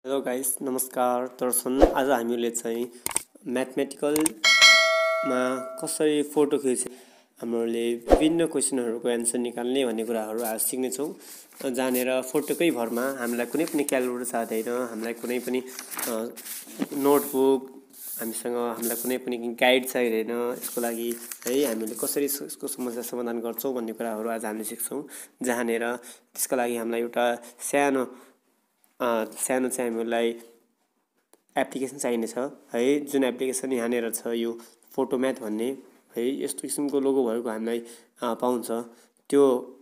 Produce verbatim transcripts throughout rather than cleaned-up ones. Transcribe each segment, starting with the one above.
Hello guys, नमस्कार दर्शन। आज हामीले चाहिँ म्याथमेटिकलमा कसरी फोटो खिच्ने हामीले विभिन्न क्वेसनहरूको एन्सर निकाल्ने भन्ने कुराहरू आज सिक्नेछौँ। जानेर फोटोकै भरमा हामीलाई कुनै पनि क्यालकुलेटर चाहिँदैन, हामीलाई कुनै पनि नोटबुक, हामीसँग हामीलाई कुनै पनि गाइड चाहिँदैन। यसको लागि है हामीले कसरी यसको समस्या समाधान गर्छौँ भन्ने कुराहरू आज हामीले सिक्छौँ। जानेर त्यसको लागि हामीलाई एउटा सानो सानो चाहिँ हामीलाई एप्लिकेसन चाहिनेछ है, जुन एप्लिकेसन यहाँनिर छ यो फोटो म्याथ भन्ने है, यस्तो किसिमको लोगो भएको हामीलाई पाउँछ। त्यो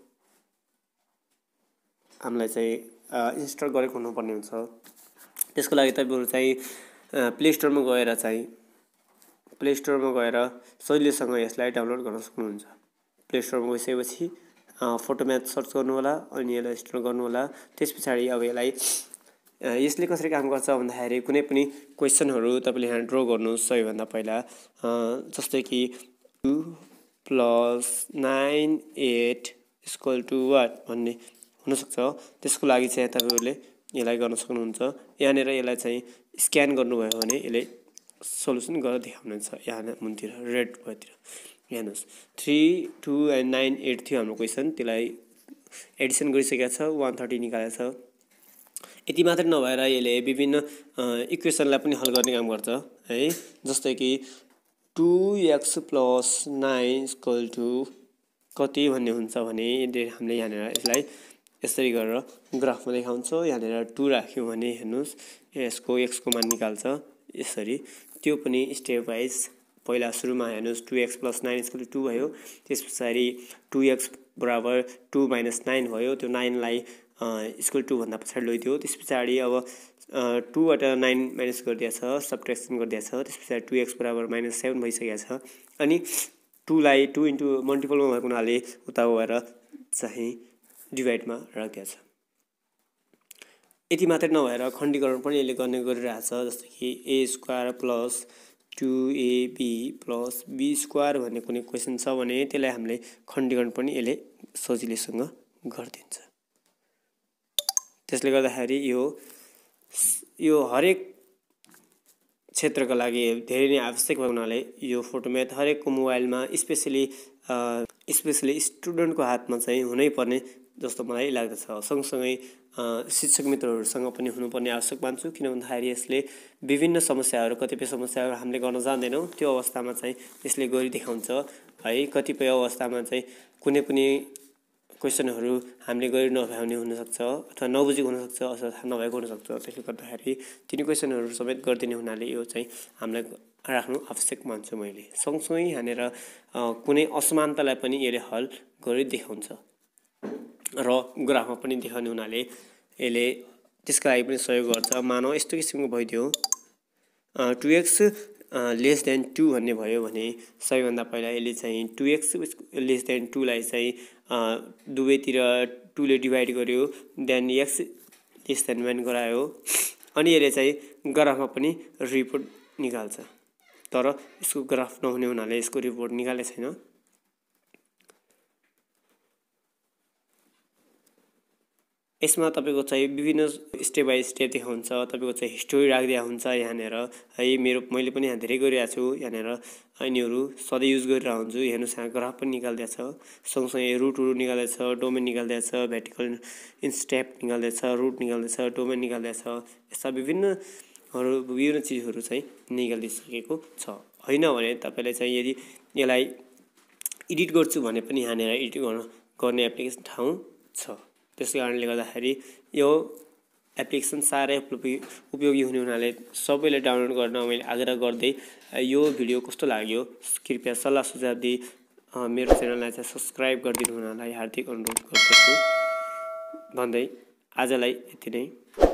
हामीलाई चाहिँ इन्स्टल गरेको हुनुपर्ने हुन्छ। त्यसको लागि तपाईँहरू चाहिँ प्ले स्टोरमा गएर चाहिँ प्ले स्टोरमा गएर सजिलोसँग यसलाई डाउनलोड गर्न सक्नुहुन्छ। प्ले स्टोरमा गइसकेपछि फोटो म्याथ सर्च गर्नु होला अनि यसलाई इन्स्टल गर्नु होला। त्यस पछाडि अब यसलाई यसले कसरी काम गर्छ भन्दाखेरि कुनै पनि क्वेसनहरू तपाईँले यहाँ ड्र गर्नुहोस्। सबैभन्दा पहिला जस्तै कि two plus nine eight equal to what भन्ने हुनसक्छ। त्यसको लागि चाहिँ तपाईँहरूले यसलाई गर्न सक्नुहुन्छ। यहाँनिर यसलाई चाहिँ स्क्यान गर्नुभयो भने यसले सल्युसन गरेर देखाउनुहुन्छ। यहाँ मुनतिर रेड भएतिर हेर्नुहोस्, three two and nine eight थियो हाम्रो क्वेसन, त्यसलाई एडिसन गरिसकेको छ, वान थर्टी निकालेको छ। यति मात्र नभएर यसले विभिन्न इक्वेसनलाई पनि हल गर्ने काम गर्छ है। जस्तै कि two x plus nine equal to कति भन्ने हुन्छ भने हामीले यहाँनिर यसलाई यसरी गरेर ग्राफमा देखाउँछ। यहाँनिर टू राख्यौँ भने हेर्नुहोस् यसको एक्सको मान निकाल्छ यसरी। त्यो पनि स्टेप वाइज पहिला सुरुमा हेर्नुहोस् two x plus nine equal to भयो। त्यस पछाडि टू एक्स बराबर टू माइनस नाइन भयो। त्यो नाइनलाई इक्वल टू भन्दा पछाडि लैदियो। त्यस पछाडि अब टूबाट नाइन माइनस गरिदिएछ, सब्ट्र्याक्सन गरिदिएछ। त्यस पछाडि टू एक्स बराबर माइनस सेभेन भइसकेको छ। अनि टूलाई टू इन्टु मल्टिपलमा भएको हुनाले उता गएर चाहिँ डिभाइडमा राखिदिएको छ। यति मात्रै नभएर खण्डीकरण पनि यसले गर्ने गरिरहेछ। जस्तै कि A square plus two A B plus B square भन्ने कुनै क्वेसन छ भने त्यसलाई हामीले खण्डीकरण पनि यसले सजिलैसँग गरिदिन्छ। त्यसले गर्दाखेरि यो यो हरेक क्षेत्रका लागि धेरै नै आवश्यक भएको हुनाले यो फोटो म्याथ हरेकको मोबाइलमा स्पेसली स्पेसली स्टुडेन्टको हातमा चाहिँ हुनैपर्ने जस्तो मलाई लाग्दछ। सँगसँगै शिक्षक मित्रहरूसँग पनि हुनुपर्ने आवश्यक मान्छु। किन भन्दाखेरि यसले विभिन्न समस्याहरू, कतिपय समस्याहरू हामीले गर्न जान्दैनौँ, त्यो अवस्थामा चाहिँ यसले गरी देखाउँछ है। कतिपय अवस्थामा चाहिँ कुनै पनि क्वेसनहरू हामीले गरी नभ्याउने हुनसक्छ अथवा नबुझेको हुनसक्छ अथवा नभएको हुनसक्छ। त्यसले गर्दाखेरि तिनी क्वेसनहरू समेत गरिदिने हुनाले यो चाहिँ हामीलाई राख्नु आवश्यक मान्छु मैले। सँगसँगै यहाँनिर कुनै असमानतालाई पनि यसले हल गरी देखाउँछ र ग्राफमा पनि देखाउने हुनाले यसले त्यसका लागि पनि सहयोग गर्छ। मानव यस्तो किसिमको भइदियो two x less than two भन्ने भयो भने सबैभन्दा पहिला यसले चाहिँ टू एक्स लेस देन टूलाई चाहिँ दुवैतिर टूले डिभाइड गर्यो, then x less than one गरायो अनि यसले चाहिँ ग्राफमा पनि रिपोर्ट निकाल्छ। तर यसको ग्राफ नहुने हुनाले यसको रिपोर्ट निकालेको छैन। यसमा तपाईँको चाहिँ विभिन्न स्टेप बाई स्टेप देखाउँछ। तपाईँको चाहिँ हिस्टोरी राखिदिएको हुन्छ यहाँनिर है। मेरो मैले पनि यहाँ धेरै गरिरहेको छु। यहाँनिर यिनीहरू सधैँ युज गरिरहेको हुन्छु। हेर्नुहोस् यहाँ ग्राफ पनि निकालिदिएको छ, सँगसँगै रुटहरू निकालिदिएको छ, डोमेन निकालिदिएको छ, भर्टिकल इन्स्टेप निकालिदिएको छ, रुट निकालिदिएको छ, डोमेन निकालिदिएको छ। यस्ता विभिन्नहरू विभिन्न चिजहरू चाहिँ निकालिदिइसकेको छ। होइन भने तपाईँले चाहिँ यदि यसलाई एडिट गर्छु भने पनि यहाँनिर एडिट गर्न गर्ने एप्लिकेसन ठाउँ छ। त्यसै कारणले गर्दाखेरि यो एप्लिकेसन साह्रै उपयोगी हुने हुनाले सबैले डाउनलोड गर्न मैले आग्रह गर्दै यो भिडियो कस्तो लाग्यो कृपया सल्लाह सुझाव दिई मेरो च्यानललाई चाहिँ सब्सक्राइब गरिदिनु हुनलाई हार्दिक अनुरोध गर्दछु भन्दै आजलाई यति नै।